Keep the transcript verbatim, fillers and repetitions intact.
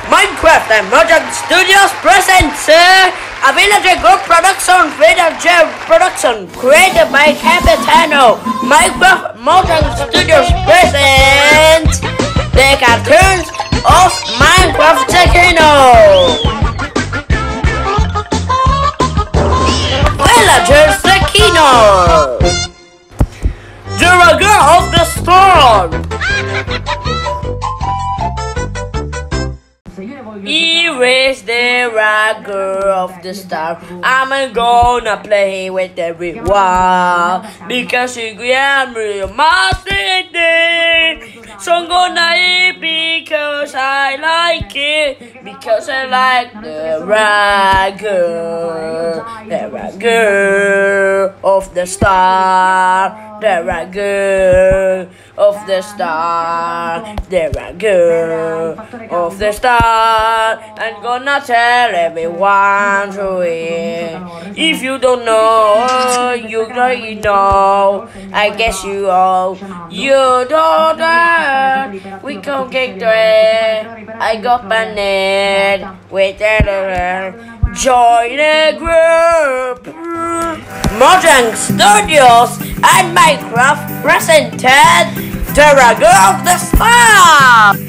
Minecraft and Mojang Studios presents uh, a villager group production, villager production, created by Capitano. Minecraft Mojang Studios presents the cartoons of Minecraft Techno. Villagers Techno. The Ragù Of The Star. Here is the Ragù Of The Star. I'm gonna play with everyone because you get me my city. So I'm gonna eat because I like it, because I like the Ragù, the Ragù Of The Star, the Ragù Of The Star, the Ragù Of The Star. I'm gonna tell everyone to it. If you don't know, you already know. I guess you all, you don't know. We can get there. I got banned with the join a group. Mojang Studios and Minecraft presented the Ragù Of The Star.